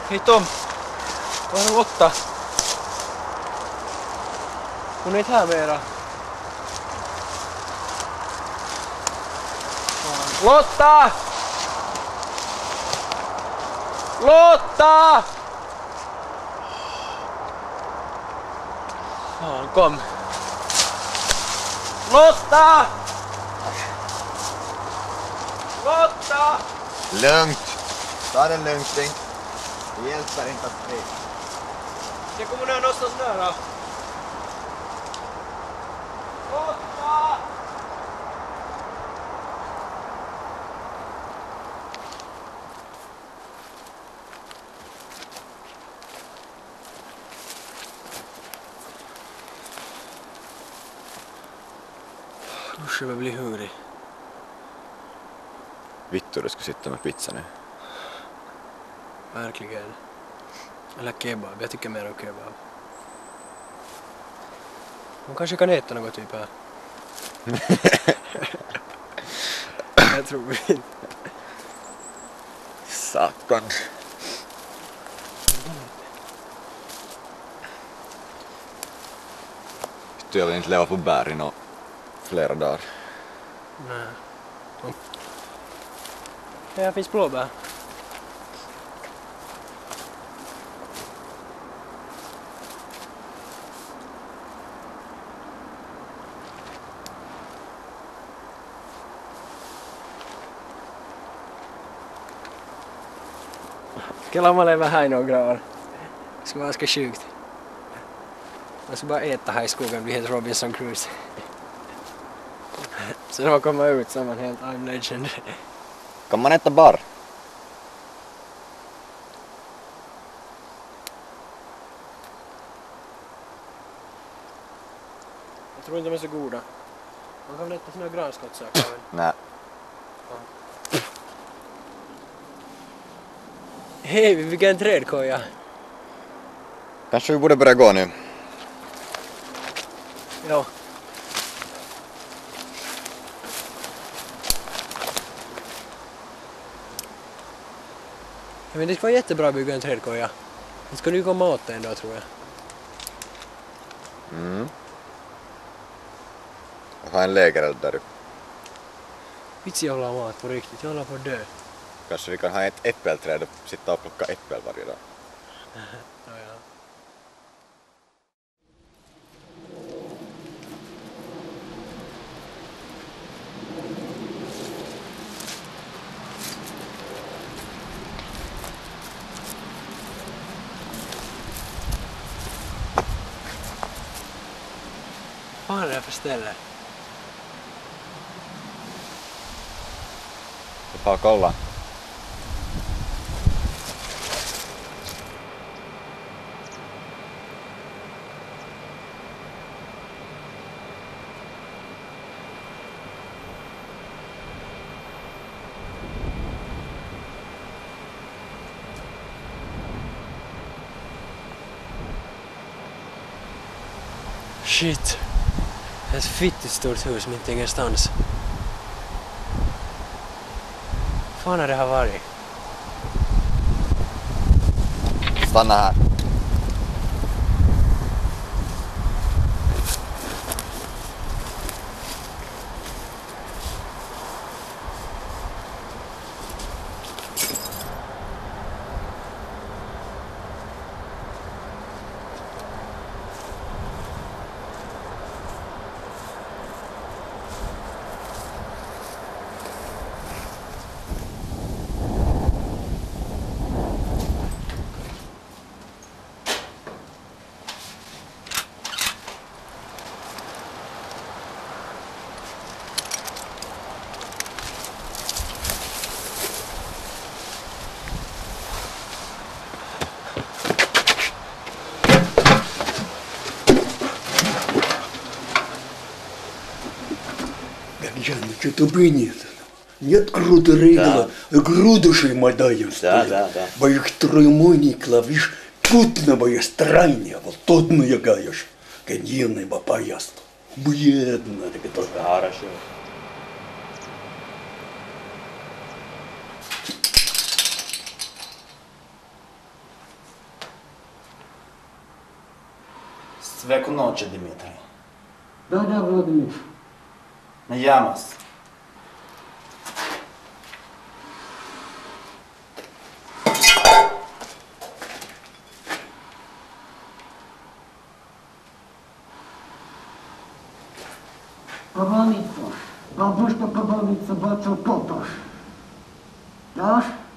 Hej Tom! Vad är Lotta? Hon är inte här mera. Lotta! Lotta! Fan, kom. Lotta! Lotta! Lugnt. Ta det lugnt, tänk. Det hjälper inte att skrika. Se kommer ner någonstans nära. Lotta! Usch, jag blir hungrig. Vittu, du ska sitta med pizza nu. Verkligen. Eller kebab, jag tycker mer om kebab. Man kanske kan äta något typ här. Jag tror inte. Satan. Jag vill inte leva på bär i flera dagar. Nej. Här finns blåbär. Kela man lever här i några år. Det ska vara ganska sjukt. Man ska bara äta här i skogen, bli helt Robinson Crusoe. Så när man kommer ut så är man helt I'm legend. Kan man äta barr? Jag tror inte de är så goda. Man kan väl äta sina granskottsökar. Nej. Ja. Hej, vi fick en trädkoja. Kanske vi borde börja gå nu. Ja. Men det ska vara jättebra att bygga en trädkoja. Det ska du komma åt en då, tror jag. Mm. Jag har en lägereld där uppe. Vitsi, jag håller mat på riktigt. Jag håller på att dö. Kanske vi kan ha ett äppelträd och sitta och plocka äppel varje dag. Ja, ja. Vad fan är det här för ställe? Vi får kolla. Shit. Det är ett fittigt stort hus mitt ingenstans. Fan har det här varit? Stanna här. Что-то бы нет. Нет груды регла, грудушей модаю стоят. Да. Боих троймоний клавиш, тут на боя страння, вот тут на ягаешь. Коньеный бапаяст. Бедно, так это Хорошо. Sveku noće, Dimitrij. Da, Vladimir. Надявам се. Побавиться. Бабушка побавиться, бачу, попаш. Да?